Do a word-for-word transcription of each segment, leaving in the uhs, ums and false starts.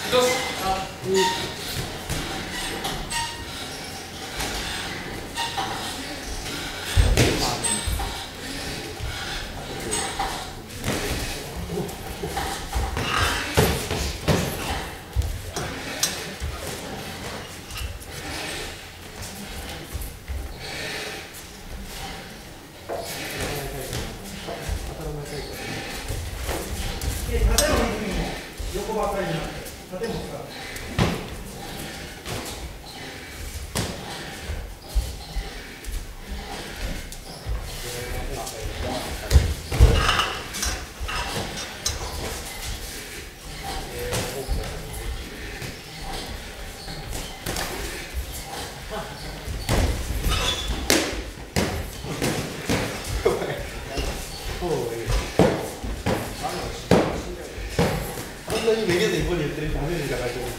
每个人不也得打那个来着？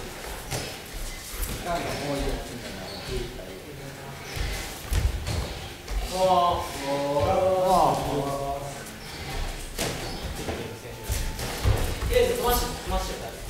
哇哇哇！え、飛ばし飛ばしてた。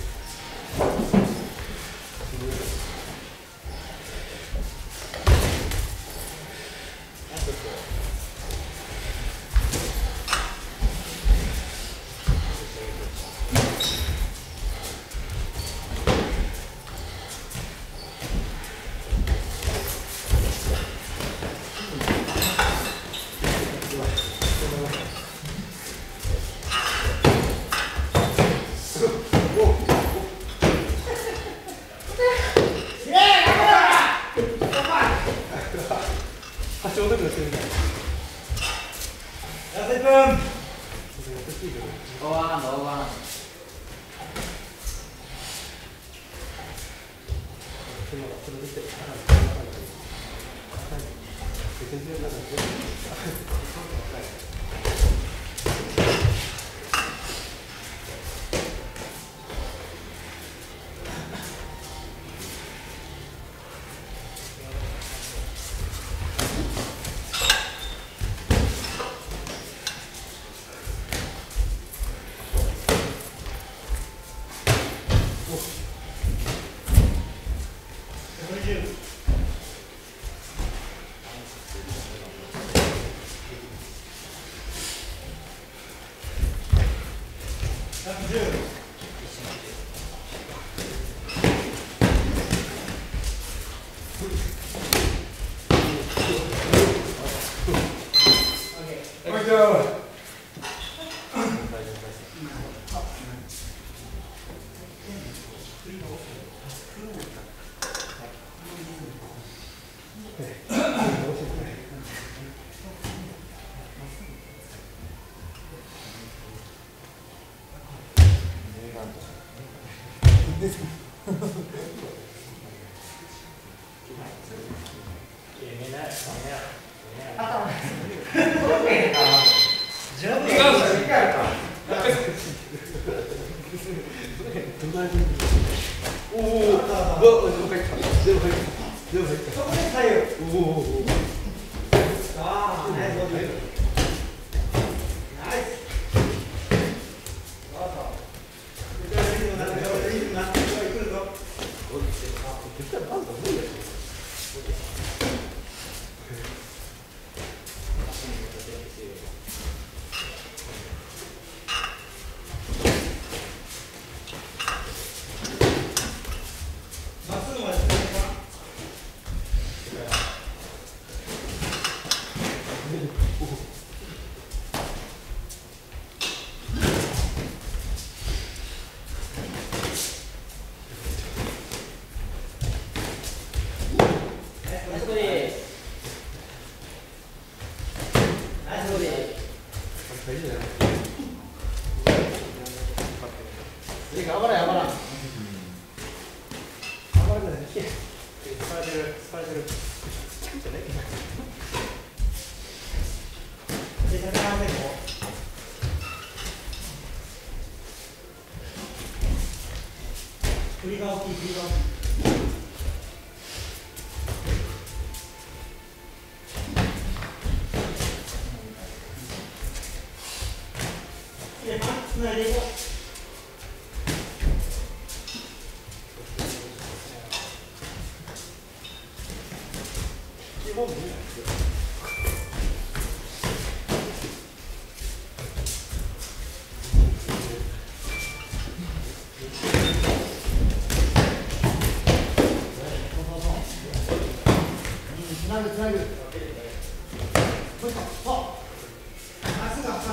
なぐつなぐ。もう一個。そう。まっすぐ挟め。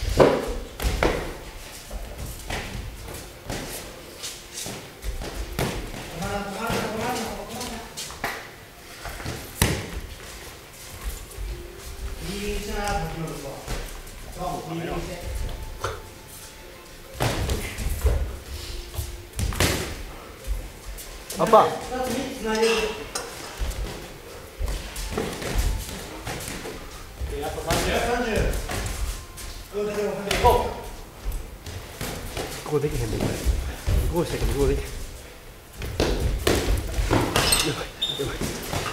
止まらん止まらん止まらん止まらん。右にしながら先ほどと。そう、右にして。 アッパー。 ふたつにつなげる。あとさんじゅう。さんじゅう。 ここできへんで。こうしたけどここできへん。やばいやばい。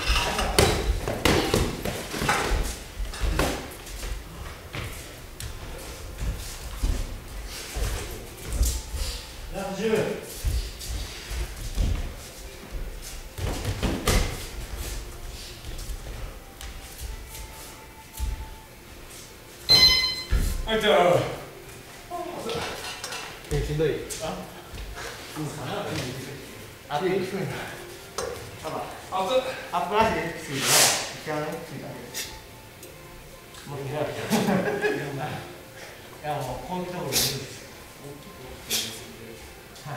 ラストじゅう。 はい、じゃあ。 え、しんどい。あ。あ、低い。 アップアップラシでついたら、一応ね、ついた。もういいや。いやもうこういうところでいいです。はい。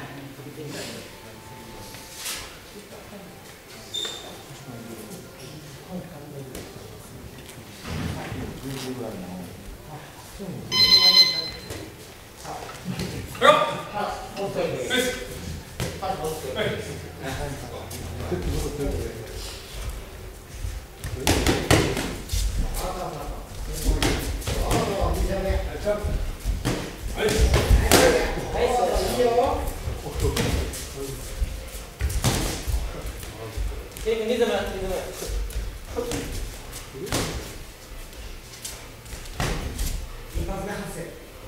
リズム、リズム。いいパスが発生。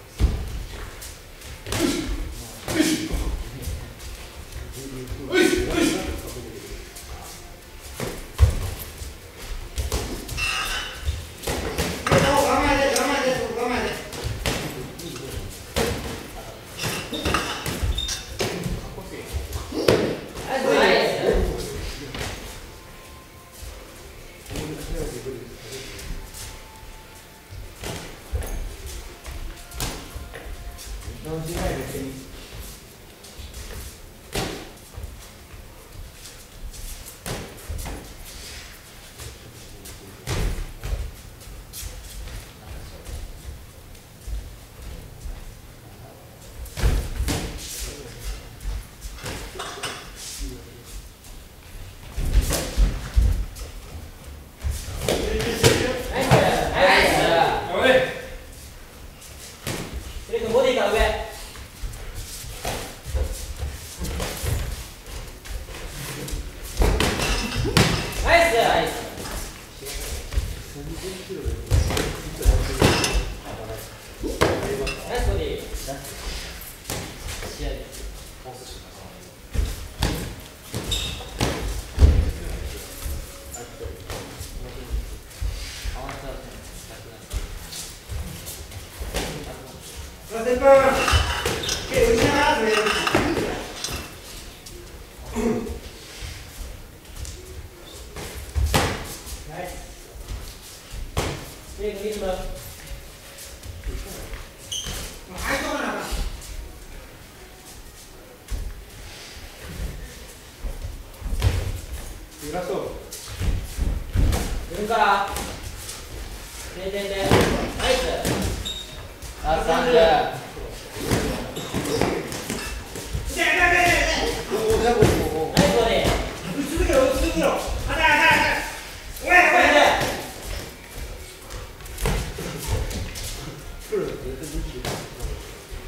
先輩、手打ちながら滑る。ナイス。リズムリズム。もう入っとかなあかん。 ラスト。 振るから。停電で。ナイス。あ、さんじゅう。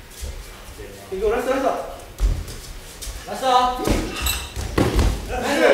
ラストラストラストナイス